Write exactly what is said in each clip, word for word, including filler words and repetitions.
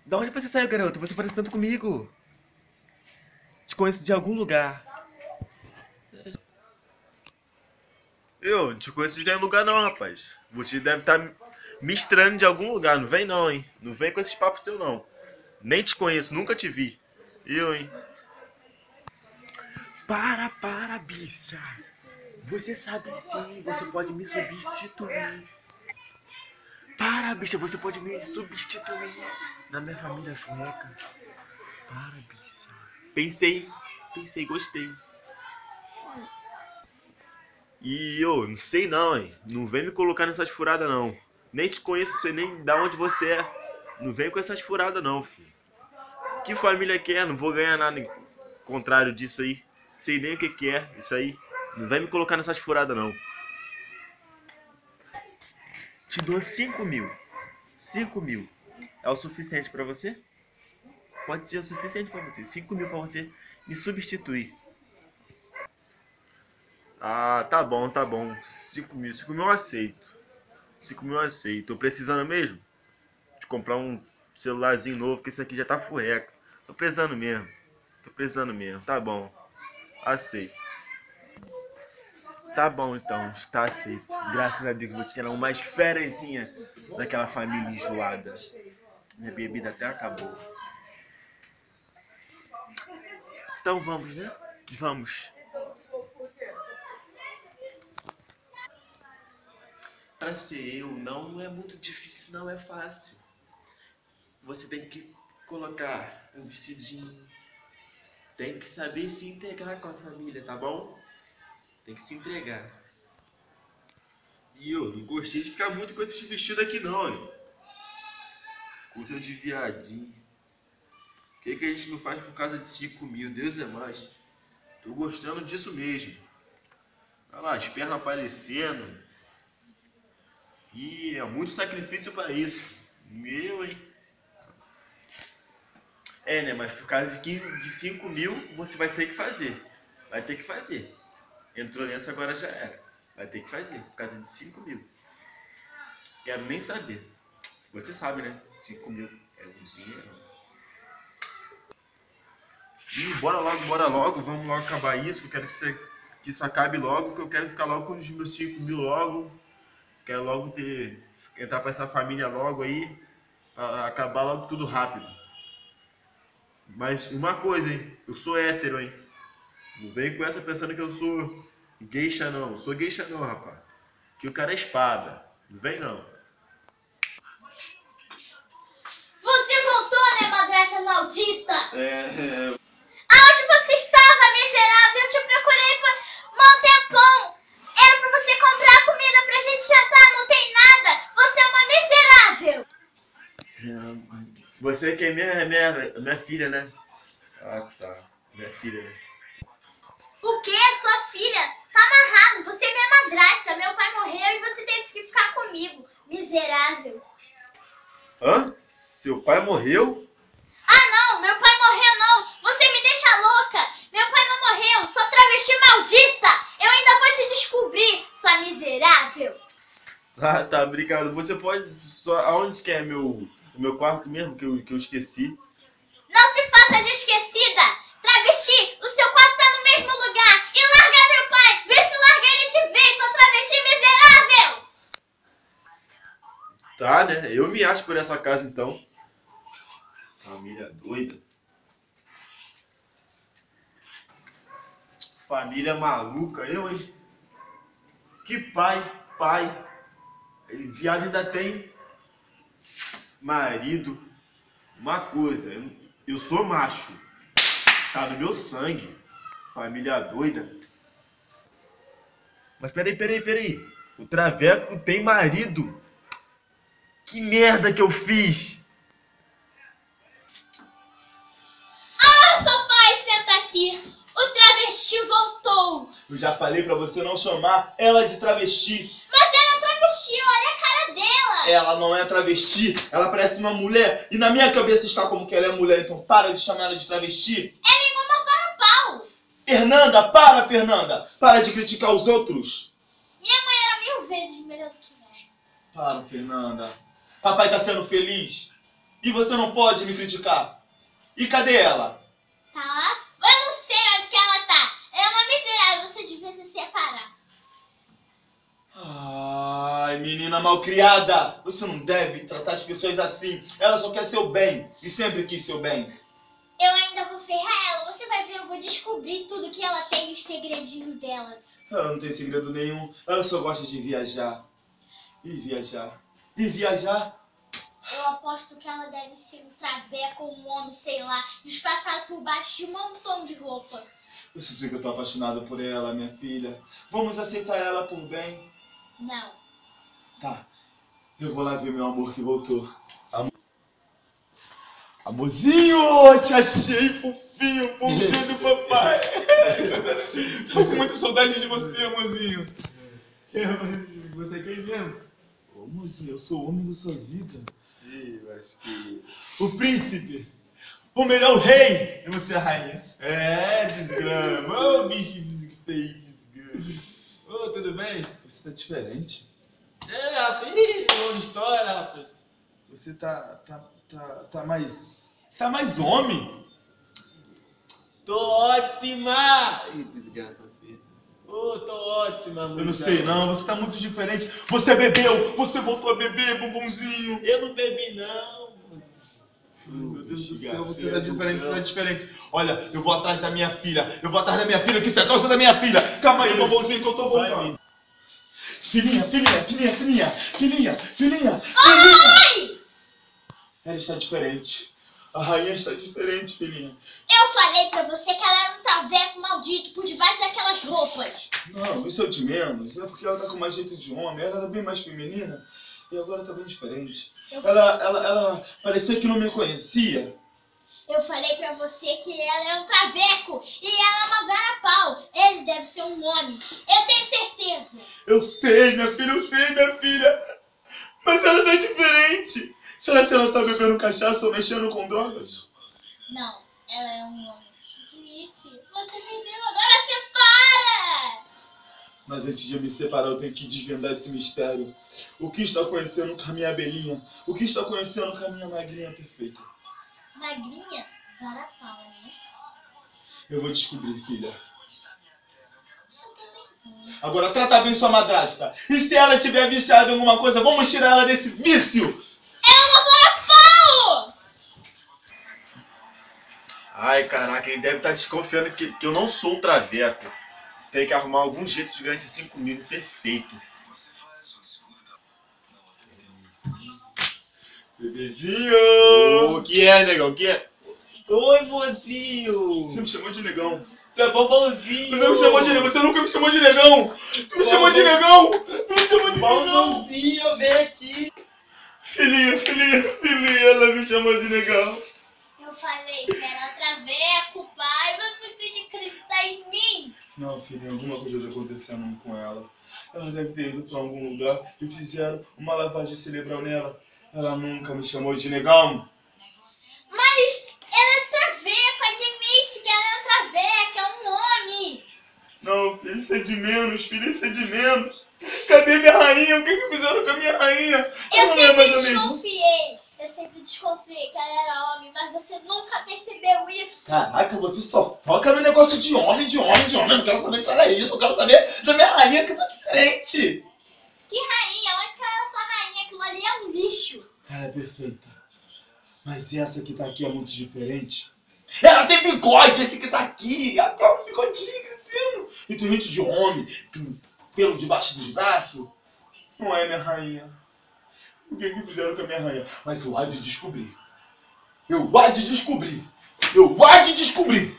Da onde você saiu, garoto? Você parece tanto comigo. Te conheço de algum lugar. Eu não te conheço de nenhum lugar não, rapaz. Você deve estar me estranhando de algum lugar. Não vem não, hein? Não vem com esses papos seu não. Nem te conheço, nunca te vi. Eu, hein? Para, para, bicha. Você sabe sim, você pode me substituir. Para, bicha, você pode me substituir na minha família sueca. Para, bicha. Pensei, pensei, gostei. E eu não sei não, hein? Não vem me colocar nessas furadas não. Nem te conheço, sei nem da onde você é. Não vem com essas furadas não, filho. Que família que é? Não vou ganhar nada em contrário disso aí. Sei nem o que que é isso aí. Não vem me colocar nessas furadas não. Te dou cinco mil. Cinco mil. É o suficiente pra você? Pode ser o suficiente pra você. Cinco mil pra você me substituir. Ah, tá bom, tá bom. Cinco mil, cinco mil eu aceito. Cinco mil eu aceito. Tô precisando mesmo de comprar um celularzinho novo, porque esse aqui já tá furreca. Tô precisando mesmo. Tô precisando mesmo. Tá bom. Aceito. Tá bom então, está aceito. Graças a Deus, vou tirar umas fériasinha daquela família enjoada. Minha bebida até acabou. Então vamos, né? Vamos. Pra ser eu, não é muito difícil, não é fácil. Você tem que colocar um vestidinho. Tem que saber se integrar com a família, tá bom? Tem que se entregar. E eu não gostei de ficar muito com esses vestidos aqui não, hein? Coisa de viadinho. O que, que a gente não faz por causa de cinco mil? Deus é mais. Tô gostando disso mesmo. Olha lá, as pernas aparecendo. E é muito sacrifício para isso. Meu, hein? É, né? Mas por causa de, quinze, de cinco mil, você vai ter que fazer. Vai ter que fazer. Entrou nessa, agora já era. Vai ter que fazer, por causa de cinco mil. Quero nem saber. Você sabe, né? cinco mil é um dinheiro. E bora logo, bora logo. Vamos logo acabar isso. Eu quero que, você, que isso acabe logo. Que eu quero ficar logo com os meus cinco mil logo. Quero logo ter... Entrar pra essa família logo aí. Pra acabar logo tudo rápido. Mas uma coisa, hein? Eu sou hétero, hein? Não vem com essa pensando que eu sou geisha, não. Eu sou geisha, não, rapaz. Que o cara é espada. Não vem, não. Você voltou, né, madrasta maldita? É... é... Aonde você estava, miserável? Eu te procurei por um tempão. Era pra você comprar comida pra gente jantar, não tem nada. Você é uma miserável. Você que é minha, minha, minha filha, né? Ah, tá. Minha filha, né? O quê? Sua filha? Tá amarrado. Você é minha madrasta. Meu pai morreu e você teve que ficar comigo. Miserável. Hã? Seu pai morreu? Ah, não. Meu pai morreu, não. Você me deixa louca. Meu pai não morreu. Sou travesti maldita. Eu ainda vou te descobrir, sua miserável. Ah, tá, obrigado. Você pode... Só... Aonde que é meu... o meu quarto mesmo, que eu, que eu esqueci? Não se faça de esquecida. Travesti, o seu quarto tá no mesmo lugar. E larga meu pai. Vê se larga ele de vez, sua travesti miserável. Tá, né? Eu me acho por essa casa, então. Família doida. Família maluca, eu, hein? Que pai, pai. Viado ainda tem marido. Uma coisa, eu, eu sou macho. Tá no meu sangue. Família doida. Mas peraí, peraí, peraí. O Traveco tem marido. Que merda que eu fiz. Ah, papai, senta aqui. O travesti voltou. Eu já falei pra você não chamar ela de travesti. Mas ela é travesti, olha a cara dela. Ela não é travesti, ela parece uma mulher. E na minha cabeça está como que ela é mulher, então para de chamar ela de travesti. Ela é igual uma vara-pau. Fernanda, para, Fernanda. Para de criticar os outros. Minha mãe era mil vezes melhor do que ela. Para, Fernanda. Papai tá sendo feliz. E você não pode me criticar. E cadê ela? Tá lá? Eu não sei onde que ela tá. Ela é uma miserável, você devia se separar. Ai, menina malcriada. Você não deve tratar as pessoas assim. Ela só quer seu bem. E sempre quis seu bem. Eu ainda vou ferrar ela. Você vai ver, eu vou descobrir tudo que ela tem, os segredinhos dela. Ela não tem segredo nenhum. Ela só gosta de viajar. E viajar. E viajar. Eu aposto que ela deve ser um traveco, um homem, sei lá, disfarçado por baixo de um montão de roupa. Eu só sei que eu tô apaixonado por ela, minha filha. Vamos aceitar ela por bem. Não. Tá. Eu vou lá ver meu amor que voltou. Amor... Amorzinho, te achei fofinho, bonzinho do papai. Tô com muita saudade de você, amorzinho. Você é quem mesmo? Ô, amorzinho, eu sou o homem da sua vida. Ih, mas que... O príncipe. O melhor rei. E você, a rainha. É, desgrama. Ô, bicho desfeio, desgrama. Ô, tudo bem? Você tá diferente. É, rapaz. Ih, longa história, rapaz. Você tá, tá, tá, tá mais... Tá mais homem. Tô ótima! Ih, desgraça feia. Ô, tô ótima, Eu não sei não, você tá muito diferente. Você bebeu, você voltou a beber, bombonzinho. Eu não bebi, não. Meu Deus do Bexiga céu, você feia tá do diferente, você céu. tá diferente. Olha, eu vou atrás da minha filha. Eu vou atrás da minha filha, que isso é a causa da minha filha. Calma aí, bombonzinho, que eu tô voltando. Filhinha, filhinha, filhinha, filhinha, filhinha, filhinha, filhinha. Ai! Ela está diferente. A rainha está diferente, filhinha. Eu falei pra você que ela era um traveco maldito por debaixo daquelas roupas. Não, isso é o de menos. É porque ela tá com mais jeito de homem. Ela era bem mais feminina. E agora tá bem diferente. Eu, Ela, ela, ela parecia que não me conhecia. eu falei pra você que ela é um traveco e ela é uma vara-pau. Ele deve ser um homem. Eu tenho certeza. Eu sei, minha filha, eu sei, minha filha. Mas ela tá diferente. Será que ela tá bebendo cachaça ou mexendo com drogas? Não, ela é um homem. Gente, você perdeu, agora separa! Mas antes de eu me separar, eu tenho que desvendar esse mistério. O que está acontecendo com a minha abelhinha? O que está acontecendo com a minha magrinha perfeita? Magrinha, vara-pau, né? Eu vou descobrir, filha. Eu também vou. Agora trata bem sua madrasta. E se ela tiver viciada em alguma coisa, vamos tirar ela desse vício. Ela é uma vara-pau! Ai, caraca, ele deve estar desconfiando que, que eu não sou um traveco. Tem que arrumar algum jeito de ganhar esses cinco mil perfeito. Bebezinho! O que é, negão? O que é? Oi, mozinho. Você me chamou de negão. Tu é bombonzinho. Você me chamou de negão. Você nunca me chamou de negão. Tu me chamou de negão. Tu me chamou de negão. Bombonzinho, vem aqui. Filhinha, filhinha, filhinha. Ela me chamou de negão. Eu falei que era traveco, pai. Você tem que acreditar em mim. Não, filhinha, alguma coisa está acontecendo com ela. Ela deve ter ido para algum lugar e fizeram uma lavagem cerebral nela. Ela nunca me chamou de negão. Mas ela é traveco, admite que ela é um traveco, é um homem. Não, filho, isso é de menos, filho, isso é de menos. Cadê minha rainha? O que que fizeram com a minha rainha? Eu Ela não é sempre mais a mesma. desconfiei. Eu sempre desconfiei que ela era homem, mas você nunca percebeu isso. Caraca, você só toca no negócio de homem, de homem, de homem. Eu não quero saber se ela é isso, eu quero saber da minha rainha que tá diferente. Que rainha? Onde que ela era sua rainha? Aquilo ali é um lixo. Ela é perfeita. Mas essa que tá aqui é muito diferente. Ela tem bigode, esse que tá aqui. Ela tem um bigodinho crescendo. E tem gente de homem, tem pelo debaixo dos braços. Não é minha rainha. O que que fizeram com a minha rainha? Mas eu há de descobrir. Eu há de descobrir. Eu há de descobrir.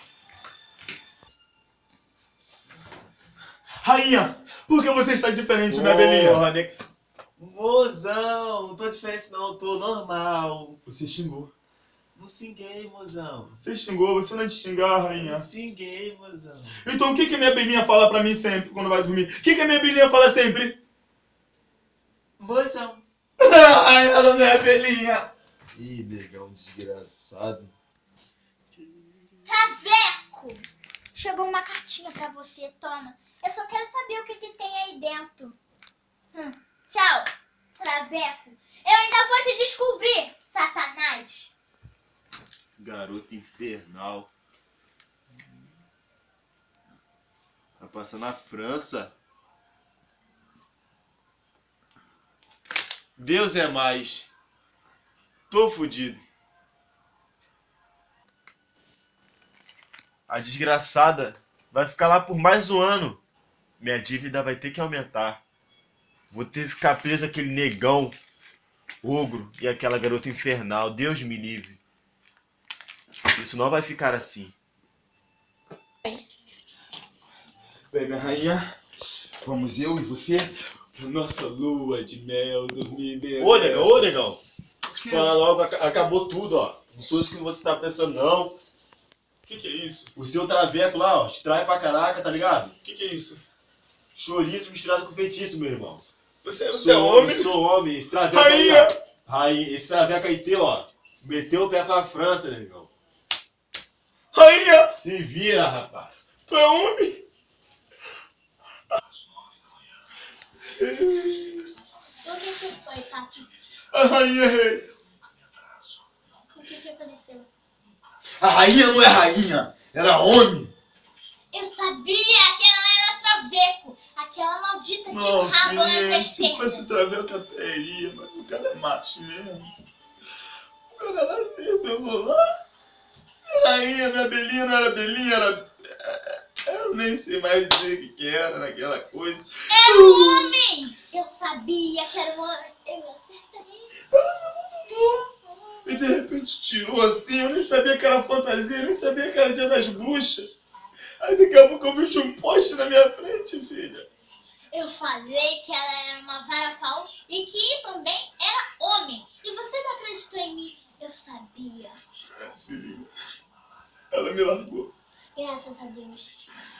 Rainha, por que você está diferente, minha belinha? Porra, ne... Mozão, não tô diferente não, tô normal. Você xingou. Não xinguei, mozão. Você xingou, você não é de xingar, rainha. Não xinguei, mozão. Então o que que minha belinha fala pra mim sempre quando vai dormir? O que que a minha belinha fala sempre? Mozão. Ai, ela não é belinha. Ih, negão desgraçado. Traveco! Chegou uma cartinha pra você, toma. Eu só quero saber o que, que tem aí dentro. Hum. Tchau, traveco. Eu ainda vou te descobrir. Satanás. Garota infernal. Vai passar na França. Deus é mais. Tô fudido. A desgraçada vai ficar lá por mais um ano. Minha dívida vai ter que aumentar. Vou ter que ficar preso aquele negão, ogro e aquela garota infernal. Deus me livre. Isso não vai ficar assim. Bem, minha rainha, vamos eu e você pra nossa lua de mel dormir bem. Ô, negão, ô, negão. Que? Fala logo, ac- acabou tudo, ó. Não sou isso que você tá pensando, não. O que, que é isso? O seu traveco lá, ó, te trai pra caraca, tá ligado? O que, que é isso? Chouriço misturado com feitiço, meu irmão. Você, você Sou é homem? Sou homem. Esse traveco aí, Rainha! ó. Rainha, esse traveco aí teu, ó. Meteu o pé pra França, negão. Rainha! Se vira, rapaz. Tu é homem? O que que foi, papi? A rainha rei. O que que aconteceu? A rainha não é rainha, era homem. Eu sabia que ela era traveco. Aquela maldita tinha um rabo entre as se fosse pernas. traveco até iria, mas o cara é macho mesmo. O cara nasceu, eu vou lá. Minha rainha, minha belinha não era belinha, era... Eu nem sei mais dizer o que, que era naquela coisa. Era um homem! Eu sabia que era um homem. Eu acertei. E de repente tirou assim, eu nem sabia que era fantasia, eu nem sabia que era dia das bruxas. Aí daqui a pouco eu vi um poste na minha frente, filha. Eu falei que ela era uma vara-pau e que também era homem. E você não acreditou em mim? Eu sabia. É, filha. Ela me largou. Graças a Deus.